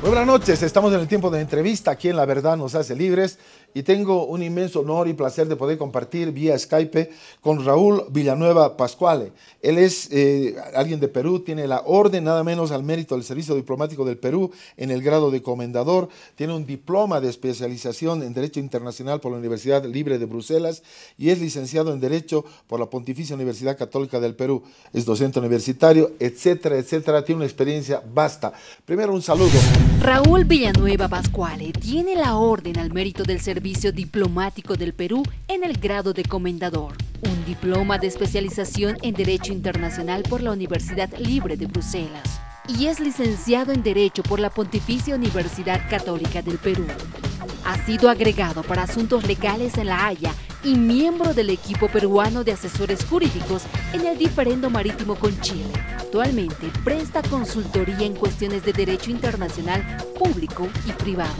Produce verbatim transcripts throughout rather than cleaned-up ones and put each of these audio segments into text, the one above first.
Muy buenas noches, estamos en el tiempo de entrevista aquí en La Verdad Nos Hace Libres y tengo un inmenso honor y placer de poder compartir vía Skype con Raúl Villanueva Pascuale. Él es eh, alguien de Perú, tiene la orden nada menos al mérito del Servicio Diplomático del Perú en el grado de comendador, tiene un diploma de especialización en Derecho Internacional por la Universidad Libre de Bruselas y es licenciado en Derecho por la Pontificia Universidad Católica del Perú, es docente universitario, etcétera, etcétera, tiene una experiencia vasta. Primero un saludo. Raúl Villanueva Pascuale tiene la orden al mérito del Servicio Diplomático del Perú en el grado de comendador, un diploma de especialización en Derecho Internacional por la Universidad Libre de Bruselas y es licenciado en Derecho por la Pontificia Universidad Católica del Perú. Ha sido agregado para asuntos legales en La Haya y miembro del equipo peruano de asesores jurídicos en el diferendo marítimo con Chile. Actualmente presta consultoría en cuestiones de derecho internacional público y privado.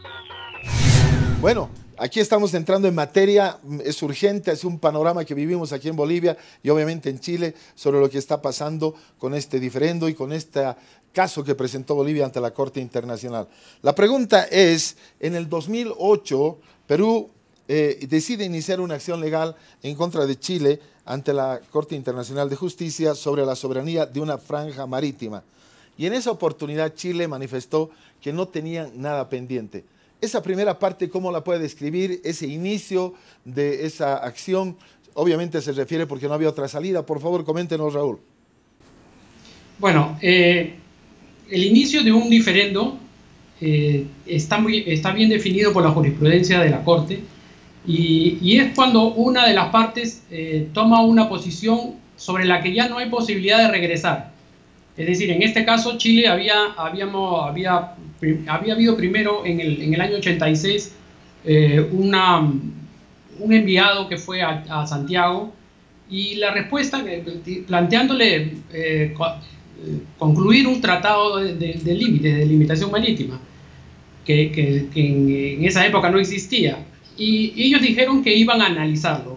Bueno, aquí estamos entrando en materia, es urgente, es un panorama que vivimos aquí en Bolivia y obviamente en Chile sobre lo que está pasando con este diferendo y con este caso que presentó Bolivia ante la Corte Internacional. La pregunta es, en el dos mil ocho, Perú eh, decide iniciar una acción legal en contra de Chile ante la Corte Internacional de Justicia sobre la soberanía de una franja marítima. Y en esa oportunidad Chile manifestó que no tenían nada pendiente. Esa primera parte, ¿cómo la puede describir? Ese inicio de esa acción, obviamente se refiere porque no había otra salida. Por favor, coméntenos, Raúl. Bueno, eh, el inicio de un diferendo eh, está, muy, está bien definido por la jurisprudencia de la Corte y, y es cuando una de las partes eh, toma una posición sobre la que ya no hay posibilidad de regresar. Es decir, en este caso Chile había, habíamos, había, había habido primero en el, en el año ochenta y seis eh, una, un enviado que fue a, a Santiago y la respuesta eh, planteándole eh, concluir un tratado de, de, de límites, de limitación marítima, que, que, que en, en esa época no existía. Y ellos dijeron que iban a analizarlo.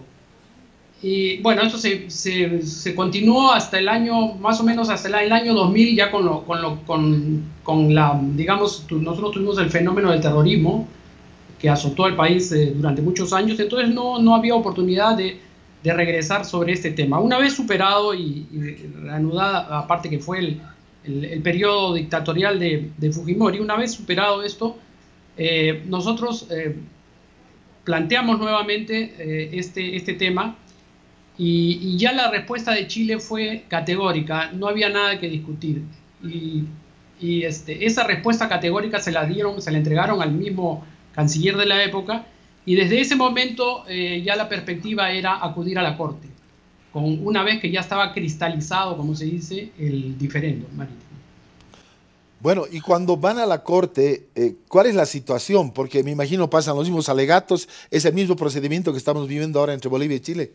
Y bueno, eso se, se, se continuó hasta el año, más o menos hasta el, el año dos mil, ya con, lo, con, lo, con, con la, digamos, tu, nosotros tuvimos el fenómeno del terrorismo que azotó al país eh, durante muchos años, entonces no, no había oportunidad de, de regresar sobre este tema. Una vez superado y, y reanudada, aparte que fue el, el, el periodo dictatorial de, de Fujimori, una vez superado esto, eh, nosotros eh, planteamos nuevamente eh, este, este tema. Y, y ya la respuesta de Chile fue categórica, no había nada que discutir. Y, y este, esa respuesta categórica se la dieron, se la entregaron al mismo canciller de la época, y desde ese momento eh, ya la perspectiva era acudir a la Corte, con, una vez que ya estaba cristalizado, como se dice, el diferendo marítimo. Bueno, y cuando van a la Corte, eh, ¿cuál es la situación? Porque me imagino pasan los mismos alegatos, es el mismo procedimiento que estamos viviendo ahora entre Bolivia y Chile.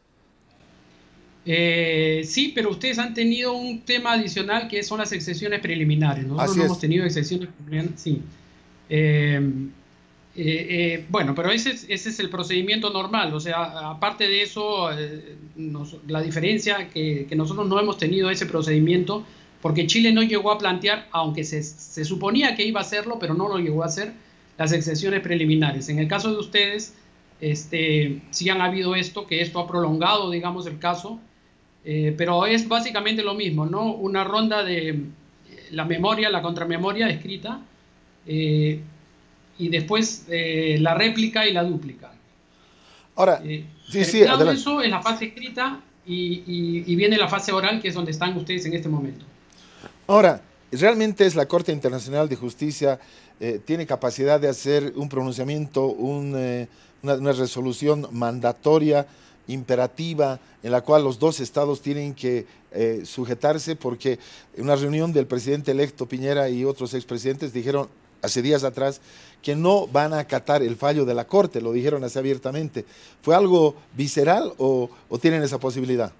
Eh, sí, pero ustedes han tenido un tema adicional que son las excepciones preliminares. Nosotros Así no es. hemos tenido excepciones preliminares, sí. Eh, eh, eh, bueno, pero ese es, ese es el procedimiento normal. O sea, aparte de eso, eh, nos, la diferencia que, que nosotros no hemos tenido ese procedimiento porque Chile no llegó a plantear, aunque se, se suponía que iba a hacerlo, pero no lo llegó a hacer, las excepciones preliminares. En el caso de ustedes, este, sí han habido esto, que esto ha prolongado, digamos, el caso. Eh, pero es básicamente lo mismo, ¿no? Una ronda de eh, la memoria, la contramemoria escrita, eh, y después eh, la réplica y la dúplica. Ahora, eh, sí, sí, terminado adelante. eso es la fase escrita y, y, y viene la fase oral, que es donde están ustedes en este momento. Ahora, ¿realmente es la Corte Internacional de Justicia, eh, tiene capacidad de hacer un pronunciamiento, un, eh, una, una resolución mandatoria, imperativa, en la cual los dos estados tienen que eh, sujetarse? Porque en una reunión del presidente electo Piñera y otros expresidentes dijeron hace días atrás que no van a acatar el fallo de la Corte, lo dijeron así abiertamente. ¿Fue algo visceral o, o tienen esa posibilidad?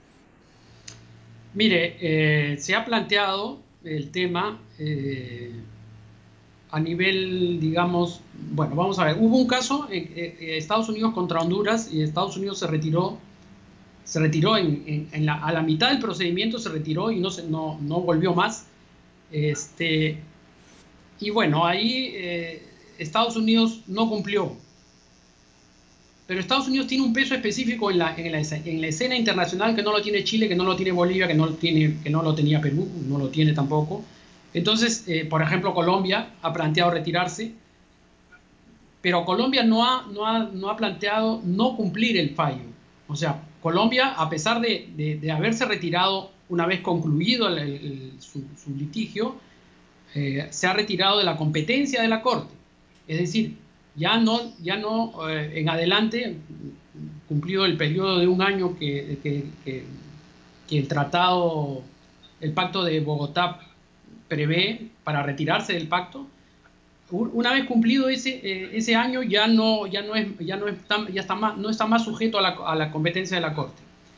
Mire, eh, se ha planteado el tema eh, a nivel, digamos, bueno, vamos a ver, hubo un caso en, en Estados Unidos contra Honduras y Estados Unidos se retiró, se retiró en, en, en la, a la mitad del procedimiento, se retiró y no, se, no, no volvió más. Este, y bueno, ahí eh, Estados Unidos no cumplió. Pero Estados Unidos tiene un peso específico en la, en, la, en la escena internacional que no lo tiene Chile, que no lo tiene Bolivia, que no, tiene, que no lo tenía Perú, no lo tiene tampoco. Entonces, eh, por ejemplo, Colombia ha planteado retirarse, pero Colombia no ha, no, ha, no ha planteado no cumplir el fallo. O sea, Colombia, a pesar de, de, de haberse retirado una vez concluido el, el, el, su, su litigio, eh, se ha retirado de la competencia de la Corte. Es decir, ya no, ya no eh, en adelante, cumplido el periodo de un año que, que, que, que el tratado, el pacto de Bogotá prevé para retirarse del pacto, una vez cumplido ese, eh, ese año ya no, ya no, es, ya no, está, ya está más, no está más sujeto a la, a la competencia de la Corte.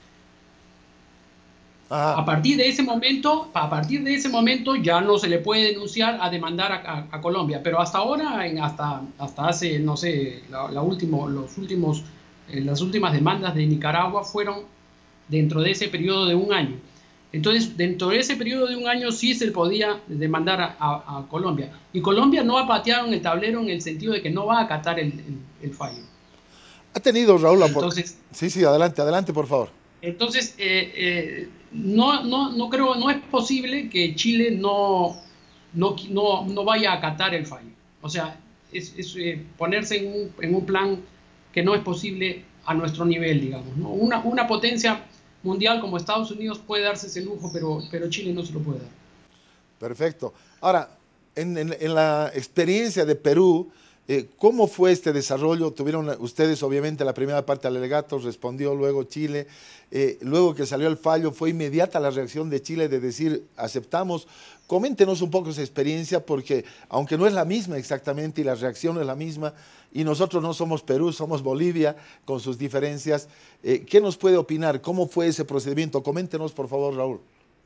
Ajá. A partir de ese momento, a partir de ese momento ya no se le puede denunciar a demandar a, a, a Colombia, pero hasta ahora, en, hasta, hasta hace, no sé, la, la último, los últimos, eh, las últimas demandas de Nicaragua fueron dentro de ese periodo de un año. Entonces, dentro de ese periodo de un año sí se podía demandar a, a, a Colombia. Y Colombia no ha pateado en el tablero en el sentido de que no va a acatar el, el, el fallo. Ha tenido, Raúl, la Entonces, sí, sí, adelante, adelante, por favor. Entonces, eh, eh, no, no, no creo, no es posible que Chile no, no, no, no vaya a acatar el fallo. O sea, es, es eh, ponerse en un, en un plan que no es posible a nuestro nivel, digamos, ¿no? Una, una potencia mundial como Estados Unidos puede darse ese lujo, pero, pero Chile no se lo puede dar. Perfecto. Ahora, en, en, en la experiencia de Perú, eh, ¿cómo fue este desarrollo? Tuvieron ustedes, obviamente, la primera parte del alegato, respondió luego Chile. Eh, luego que salió el fallo, fue inmediata la reacción de Chile de decir, aceptamos. Coméntenos un poco esa experiencia, porque aunque no es la misma exactamente y la reacción es la misma, y nosotros no somos Perú, somos Bolivia, con sus diferencias, eh, ¿qué nos puede opinar? ¿Cómo fue ese procedimiento? Coméntenos, por favor, Raúl.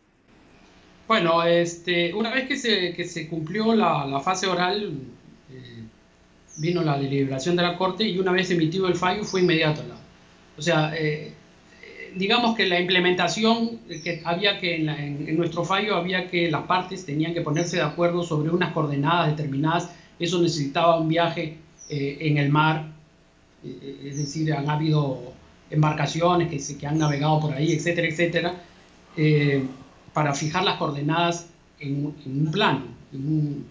Bueno, este, una vez que se, que se cumplió la, la fase oral, eh, vino la deliberación de la Corte y una vez emitido el fallo fue inmediato. ¿No? O sea, eh, digamos que la implementación, que había que en, la, en, en nuestro fallo había que las partes tenían que ponerse de acuerdo sobre unas coordenadas determinadas. Eso necesitaba un viaje eh, en el mar, eh, es decir, han habido embarcaciones que, se, que han navegado por ahí, etcétera, etcétera, eh, para fijar las coordenadas en, en un plano. En un,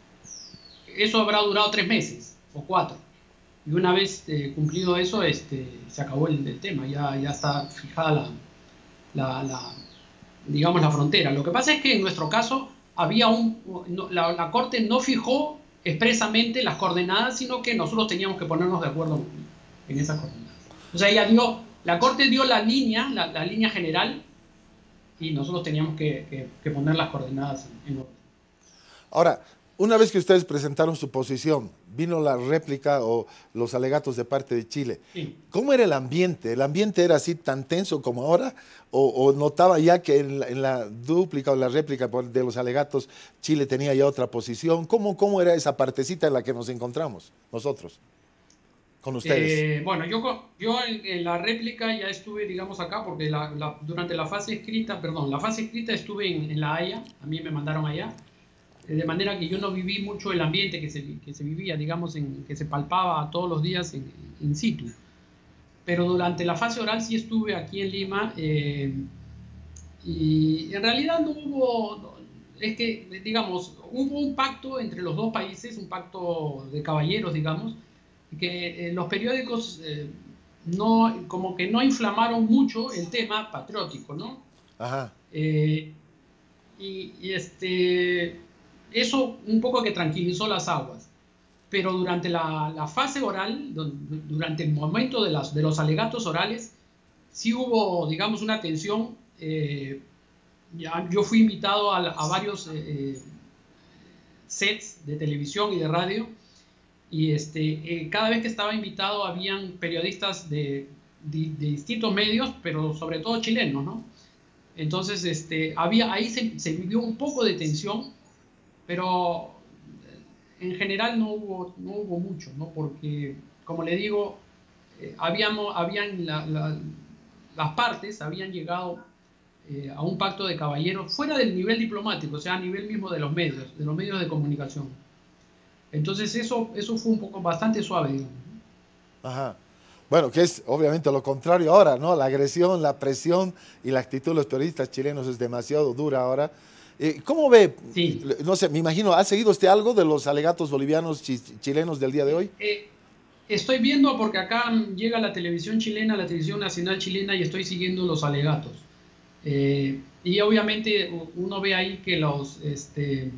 eso habrá durado tres meses o cuatro. Y una vez eh, cumplido eso, este, se acabó el, el tema, ya, ya está fijada la, la, la, digamos, la frontera. Lo que pasa es que en nuestro caso había un, no, la, la Corte no fijó expresamente las coordenadas, sino que nosotros teníamos que ponernos de acuerdo en esas coordenadas. O sea, ella dio, la Corte dio la línea, la, la línea general, y nosotros teníamos que, que, que poner las coordenadas en, en orden. Ahora, una vez que ustedes presentaron su posición, vino la réplica o los alegatos de parte de Chile. Sí. ¿Cómo era el ambiente? ¿El ambiente era así tan tenso como ahora? ¿O, o notaba ya que en la, en la dúplica o la réplica de los alegatos Chile tenía ya otra posición? ¿Cómo, cómo era esa partecita en la que nos encontramos nosotros, con ustedes? Eh, bueno, yo, yo en, en la réplica ya estuve, digamos, acá, porque la, la, durante la fase escrita, perdón, la fase escrita estuve en, en La Haya, a mí me mandaron allá. De manera que yo no viví mucho el ambiente que se, que se vivía, digamos, en, que se palpaba todos los días en, in situ. Pero durante la fase oral sí estuve aquí en Lima eh, y en realidad no hubo, es que, digamos, hubo un pacto entre los dos países, un pacto de caballeros, digamos, que eh, los periódicos eh, no, como que no inflamaron mucho el tema patriótico, ¿no? Ajá. Eh, y, y este... Eso un poco que tranquilizó las aguas, pero durante la, la fase oral, durante el momento de, las, de los alegatos orales, sí hubo, digamos, una tensión. Eh, ya, yo fui invitado a, a varios eh, sets de televisión y de radio, y este, eh, cada vez que estaba invitado habían periodistas de, de, de distintos medios, pero sobre todo chilenos, ¿no? Entonces, este, había, ahí se, se vivió un poco de tensión, pero en general no hubo, no hubo mucho, ¿no? Porque, como le digo, eh, habíamos, habían la, la, las partes habían llegado eh, a un pacto de caballeros fuera del nivel diplomático, o sea, a nivel mismo de los medios, de los medios de comunicación. Entonces eso, eso fue un poco bastante suave, digamos. Ajá. Bueno, que es obviamente lo contrario ahora, ¿no? La agresión, la presión y la actitud de los periodistas chilenos es demasiado dura ahora. Eh, ¿Cómo ve? Sí. No sé, me imagino, ¿ha seguido usted algo de los alegatos bolivianos chi chilenos del día de hoy? Eh, estoy viendo porque acá llega la televisión chilena, la televisión nacional chilena, y estoy siguiendo los alegatos. Eh, y obviamente uno ve ahí que los, este,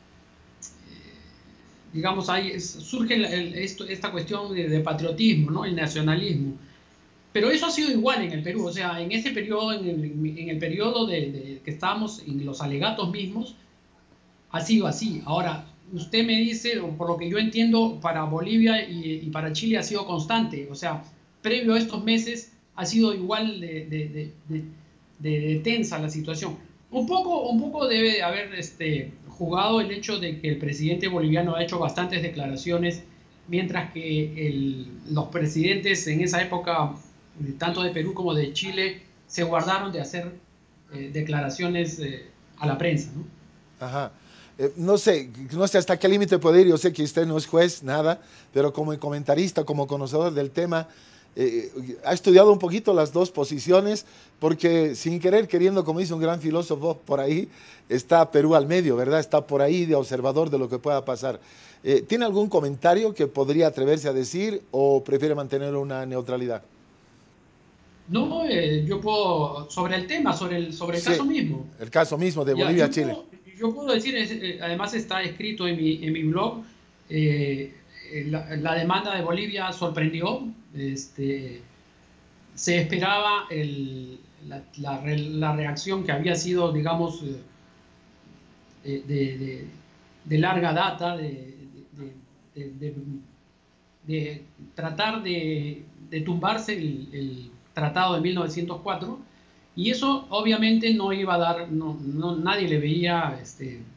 digamos, ahí es, surge el, el, esto, esta cuestión de, de patriotismo, ¿no? El nacionalismo. Pero eso ha sido igual en el Perú, o sea, en ese periodo, en el, en el periodo de, de, que estábamos en los alegatos mismos, ha sido así. Ahora, usted me dice, por lo que yo entiendo, para Bolivia y, y para Chile ha sido constante, o sea, previo a estos meses ha sido igual de, de, de, de, de, de tensa la situación. Un poco, un poco debe haber este, jugado el hecho de que el presidente boliviano ha hecho bastantes declaraciones, mientras que el, los presidentes en esa época, tanto de Perú como de Chile, se guardaron de hacer eh, declaraciones eh, a la prensa, ¿no? Ajá. Eh, no sé, no sé hasta qué límite puede ir. Yo sé que usted no es juez, nada, pero como comentarista, como conocedor del tema, eh, ha estudiado un poquito las dos posiciones, porque sin querer, queriendo, como dice un gran filósofo por ahí, está Perú al medio, ¿verdad? Está por ahí de observador de lo que pueda pasar. Eh, ¿Tiene algún comentario que podría atreverse a decir o prefiere mantener una neutralidad? No, eh, yo puedo, sobre el tema, sobre el, sobre el Sí, caso mismo. el caso mismo de Ya, yo Bolivia-Chile. puedo, yo puedo decir, es, eh, además está escrito en mi, en mi blog, eh, la, la demanda de Bolivia sorprendió. Este, se esperaba el, la, la, la reacción que había sido, digamos, eh, de, de, de larga data, de, de, de, de tratar de, de tumbarse el, el tratado de mil novecientos cuatro, y eso obviamente no iba a dar, no, no, nadie le veía este, eh,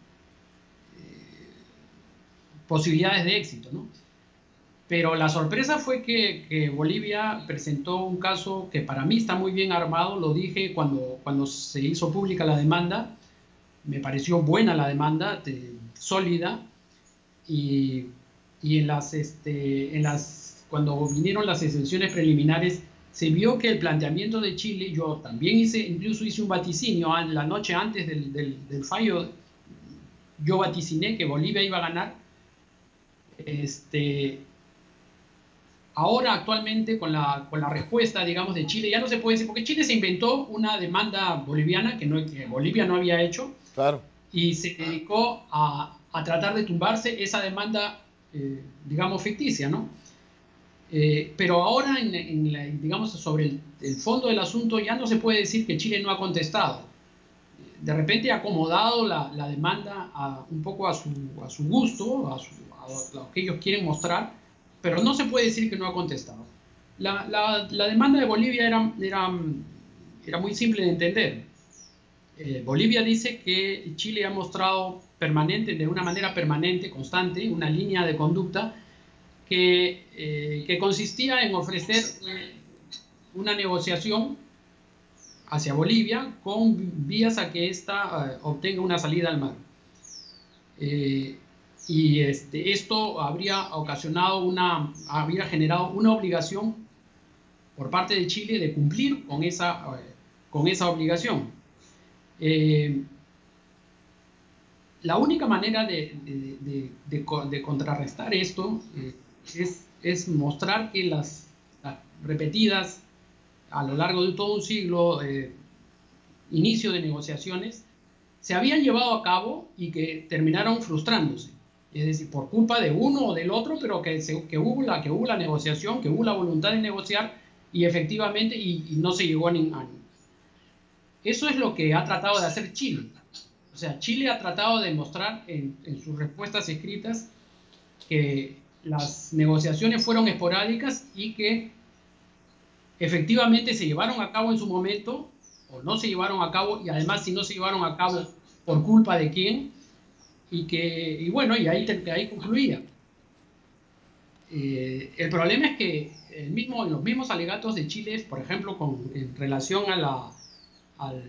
posibilidades de éxito, ¿no? Pero la sorpresa fue que, que Bolivia presentó un caso que para mí está muy bien armado. Lo dije cuando, cuando se hizo pública la demanda, me pareció buena la demanda, de, sólida, y, y en las, este, en las, cuando vinieron las exenciones preliminares, se vio que el planteamiento de Chile, yo también hice, incluso hice un vaticinio, la noche antes del, del, del fallo, yo vaticiné que Bolivia iba a ganar. Este, ahora actualmente con la, con la respuesta, digamos, de Chile, ya no se puede decir, porque Chile se inventó una demanda boliviana que, no, que Bolivia no había hecho, claro, y se dedicó a, a tratar de tumbarse esa demanda, eh, digamos, ficticia, ¿no? Eh, pero ahora, en, en la, digamos, sobre el, el fondo del asunto, ya no se puede decir que Chile no ha contestado. De repente ha acomodado la, la demanda a, un poco a su, a su gusto, a, su, a lo que ellos quieren mostrar, pero no se puede decir que no ha contestado. La, la, la demanda de Bolivia era, era, era muy simple de entender. Eh, Bolivia dice que Chile ha mostrado permanente, de una manera permanente, constante, una línea de conducta que, eh, que consistía en ofrecer eh, una negociación hacia Bolivia con vías a que ésta uh, obtenga una salida al mar. Eh, y este, esto habría ocasionado una, habría generado una obligación por parte de Chile de cumplir con esa, uh, con esa obligación. Eh, la única manera de, de, de, de, de contrarrestar esto eh, es, es mostrar que las, las repetidas a lo largo de todo un siglo, eh, inicio de negociaciones, se habían llevado a cabo y que terminaron frustrándose. Es decir, por culpa de uno o del otro, pero que, se, que, hubo, la, que hubo la negociación, que hubo la voluntad de negociar y efectivamente y, y no se llegó a ningún. Eso es lo que ha tratado de hacer Chile. O sea, Chile ha tratado de mostrar en, en sus respuestas escritas que las negociaciones fueron esporádicas y que efectivamente se llevaron a cabo en su momento o no se llevaron a cabo, y además si no se llevaron a cabo, por culpa de quién, y que, y bueno, y ahí, ahí concluía. Eh, el problema es que el mismo, en los mismos alegatos de Chile, por ejemplo, con, en relación a la, al,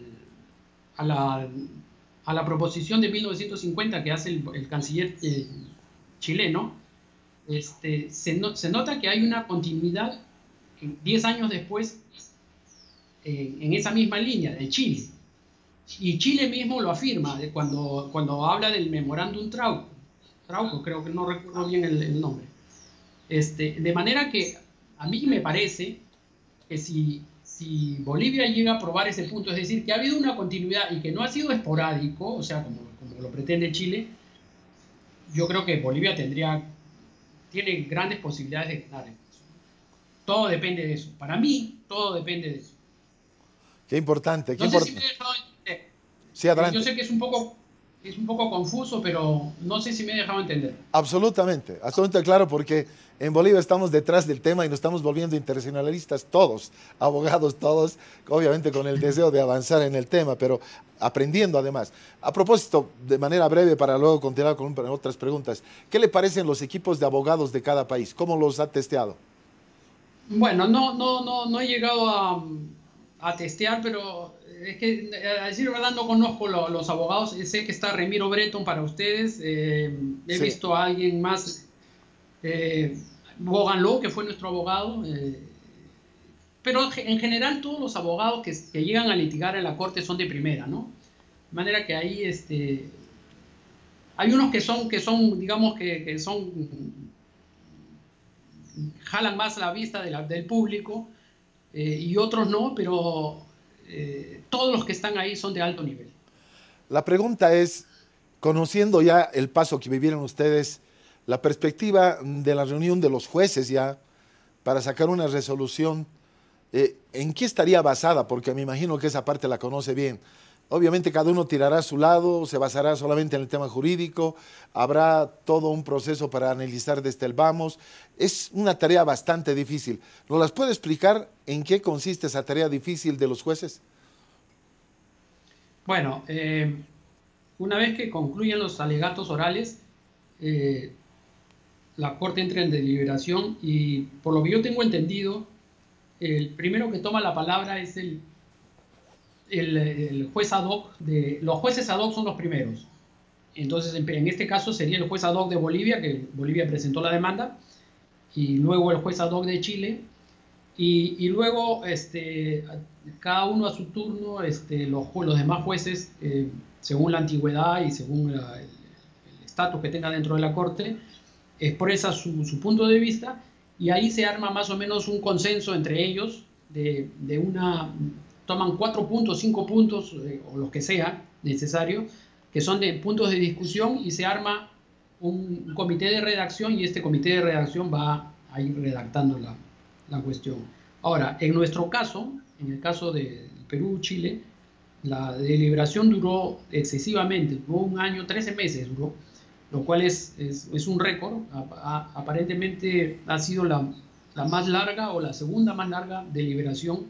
a la, a la proposición de mil novecientos cincuenta que hace el, el canciller eh, chileno, este, se, no, se nota que hay una continuidad diez años después eh, en esa misma línea de Chile. Y Chile mismo lo afirma de cuando, cuando habla del memorándum Trauco, Trauco, creo que no recuerdo bien el, el nombre. Este, de manera que a mí me parece que si, si Bolivia llega a aprobar ese punto, es decir, que ha habido una continuidad y que no ha sido esporádico, o sea, como, como lo pretende Chile, yo creo que Bolivia tendría, tiene grandes posibilidades de ganar. Todo depende de eso. Para mí, todo depende de eso. Qué importante. Qué no sé import si me he dejado entender. Sí, adelante. Yo sé que es un poco, es un poco confuso, pero no sé si me he dejado entender. Absolutamente, absolutamente claro, porque en Bolivia estamos detrás del tema y nos estamos volviendo internacionalistas todos, abogados todos, obviamente con el deseo de avanzar en el tema, pero aprendiendo además. A propósito, de manera breve para luego continuar con otras preguntas, ¿qué le parecen los equipos de abogados de cada país? ¿Cómo los ha testeado? Bueno, no, no, no, no he llegado a, a testear, pero es que, a decir verdad, no conozco lo, los abogados. Sé que está Remiro Breton para ustedes. Eh, he Sí. visto a alguien más, eh, Bogan Lowe, que fue nuestro abogado. Eh, pero en general todos los abogados que, que llegan a litigar en la corte son de primera, ¿no? De manera que ahí este, hay unos que son, que son digamos, que, que son jalan más la vista de la, del público eh, y otros no, pero eh, todos los que están ahí son de alto nivel. La pregunta es, conociendo ya el paso que vivieron ustedes, la perspectiva de la reunión de los jueces ya para sacar una resolución, eh, ¿en qué estaría basada? Porque me imagino que esa parte la conoce bien. Obviamente cada uno tirará a su lado, se basará solamente en el tema jurídico, habrá todo un proceso para analizar desde el vamos. Es una tarea bastante difícil. ¿Nos las puede explicar en qué consiste esa tarea difícil de los jueces? Bueno, eh, una vez que concluyen los alegatos orales, eh, la Corte entra en deliberación y, por lo que yo tengo entendido, el primero que toma la palabra es el, el, el juez ad hoc. De, los jueces ad hoc son los primeros. Entonces, en, en este caso sería el juez ad hoc de Bolivia, que Bolivia presentó la demanda, y luego el juez ad hoc de Chile, y, y luego este, cada uno a su turno, este, los, los demás jueces, eh, según la antigüedad y según la, el estatus que tenga dentro de la Corte, expresa su, su punto de vista, y ahí se arma más o menos un consenso entre ellos, de, de una, toman cuatro puntos, cinco puntos, eh, o los que sea necesario, que son de puntos de discusión, y se arma un, un comité de redacción, y este comité de redacción va a ir redactando la, la cuestión. Ahora, en nuestro caso, en el caso de Perú-Chile, la deliberación duró excesivamente, duró un año, trece meses duró, lo cual es, es, es un récord. Aparentemente ha sido la, la más larga o la segunda más larga deliberación.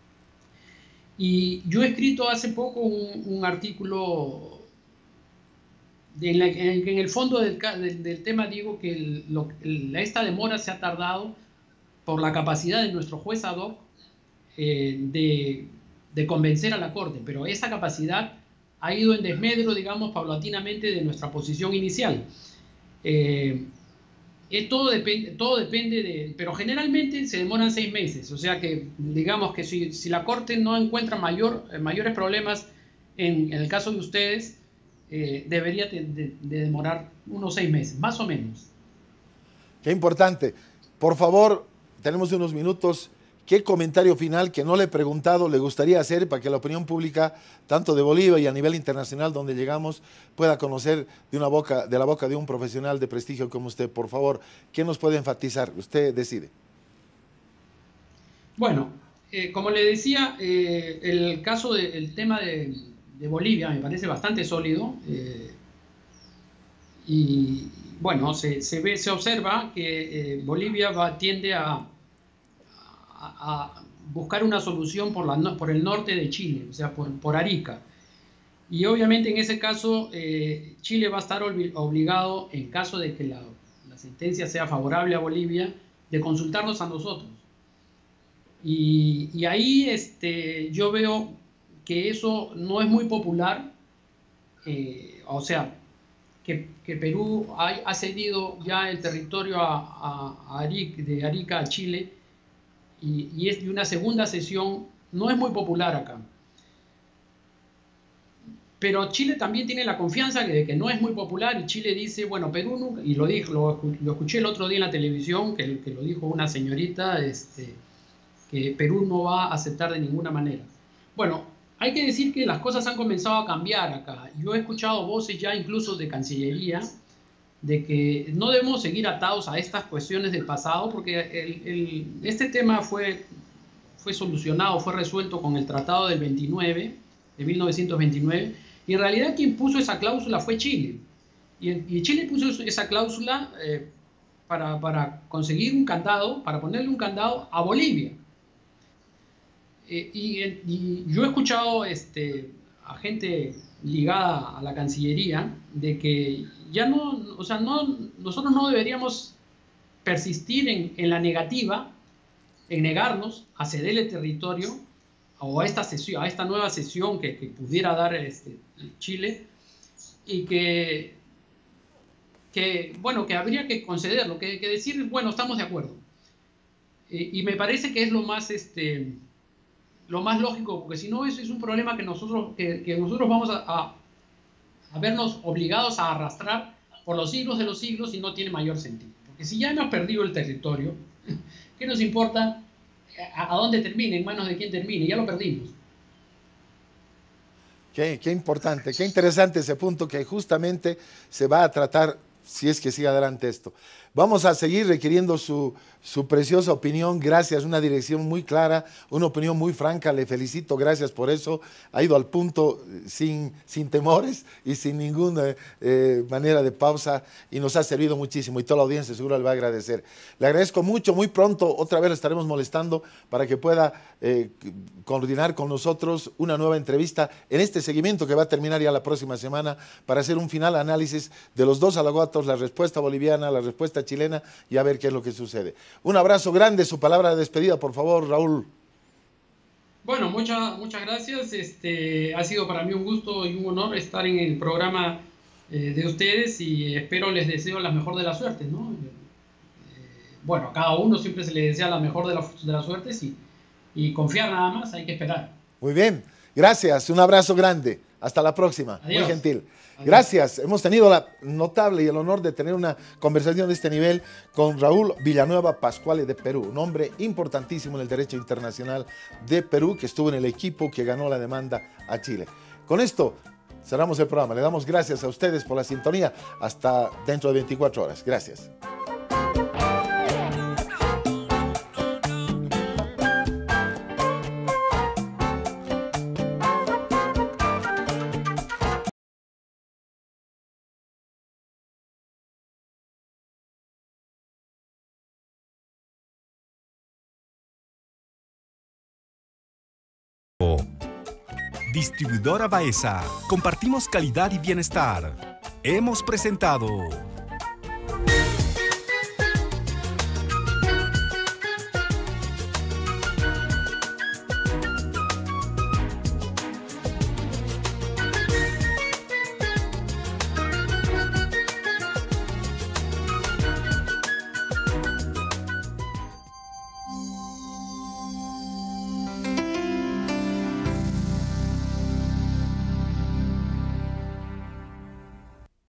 Y yo he escrito hace poco un, un artículo en, la, en el que en el fondo del, del, del tema digo que el, lo, el, esta demora se ha tardado por la capacidad de nuestro juez ad hoc eh, de, de convencer a la Corte, pero esa capacidad ha ido en desmedro, digamos, paulatinamente de nuestra posición inicial. Eh, eh, todo, depende, todo depende de... Pero generalmente se demoran seis meses, o sea que, digamos que si, si la Corte no encuentra mayor, eh, mayores problemas en, en el caso de ustedes, eh, debería de, de, de demorar unos seis meses, más o menos. Qué importante. Por favor, tenemos unos minutos. ¿Qué comentario final que no le he preguntado le gustaría hacer para que la opinión pública, tanto de Bolivia y a nivel internacional donde llegamos, pueda conocer de, una boca, de la boca de un profesional de prestigio como usted? Por favor, ¿qué nos puede enfatizar? Usted decide. Bueno, eh, como le decía, eh, el caso del tema de, de Bolivia me parece bastante sólido. Eh, y bueno, se, se, ve, se observa que eh, Bolivia va, tiende a... a buscar una solución por, la, por el norte de Chile, o sea, por, por Arica. Y obviamente en ese caso eh, Chile va a estar obligado, en caso de que la, la sentencia sea favorable a Bolivia, de consultarnos a nosotros. Y, y ahí este, yo veo que eso no es muy popular, eh, o sea, que, que Perú ha, ha cedido ya el territorio a, a, a Arica, de Arica a Chile, y, y es de una segunda cesión, no es muy popular acá. Pero Chile también tiene la confianza de que no es muy popular, y Chile dice, bueno, Perú nunca, y lo, dijo, lo, lo escuché el otro día en la televisión, que, que lo dijo una señorita, este, que Perú no va a aceptar de ninguna manera. Bueno, hay que decir que las cosas han comenzado a cambiar acá. Yo he escuchado voces ya incluso de Cancillería de que no debemos seguir atados a estas cuestiones del pasado, porque el, el, este tema fue, fue solucionado, fue resuelto con el Tratado del veintinueve, de mil novecientos veintinueve, y en realidad quien puso esa cláusula fue Chile. Y, y Chile puso esa cláusula eh, para, para conseguir un candado, para ponerle un candado a Bolivia. Eh, y, y yo he escuchado este, a gente ligada a la Cancillería de que ya no, o sea, no, nosotros no deberíamos persistir en, en la negativa, en negarnos a cederle territorio o a esta, sesión, a esta nueva cesión que, que pudiera dar este, Chile, y que, que, bueno, que habría que concederlo, que, que decir, bueno, estamos de acuerdo. Eh, y me parece que es lo más... Este, lo más lógico, porque si no es, es un problema que nosotros, que, que nosotros vamos a, a, a vernos obligados a arrastrar por los siglos de los siglos, y no tiene mayor sentido. Porque si ya hemos perdido el territorio, ¿qué nos importa a, a dónde termine, en manos de quién termine? Ya lo perdimos. Qué, qué importante, qué interesante ese punto que justamente se va a tratar si es que sigue adelante esto. Vamos a seguir requiriendo su, su preciosa opinión. Gracias, una dirección muy clara, una opinión muy franca. Le felicito, gracias por eso. Ha ido al punto sin, sin temores y sin ninguna eh, manera de pausa, y nos ha servido muchísimo, y toda la audiencia seguro le va a agradecer. Le agradezco mucho. Muy pronto otra vez le estaremos molestando para que pueda eh, coordinar con nosotros una nueva entrevista en este seguimiento que va a terminar ya la próxima semana, para hacer un final análisis de los dos alagoatos, la respuesta boliviana, la respuesta chilena, y a ver qué es lo que sucede. Un abrazo grande. Su palabra de despedida, por favor, Raúl. Bueno, muchas muchas gracias. Este, ha sido para mí un gusto y un honor estar en el programa eh, de ustedes, y espero, les deseo la mejor de las suertes, ¿no? Eh, bueno, a cada uno siempre se le desea la mejor de, la, de las suertes, y, y confiar nada más, hay que esperar. Muy bien, gracias, un abrazo grande. Hasta la próxima. Adiós. Muy gentil. Gracias. Hemos tenido la notable y el honor de tener una conversación de este nivel con Raúl Villanueva Pascuale de Perú, un hombre importantísimo en el derecho internacional de Perú, que estuvo en el equipo que ganó la demanda a Chile. Con esto cerramos el programa. Le damos gracias a ustedes por la sintonía. Hasta dentro de veinticuatro horas. Gracias. Distribuidora Baeza. Compartimos calidad y bienestar. Hemos presentado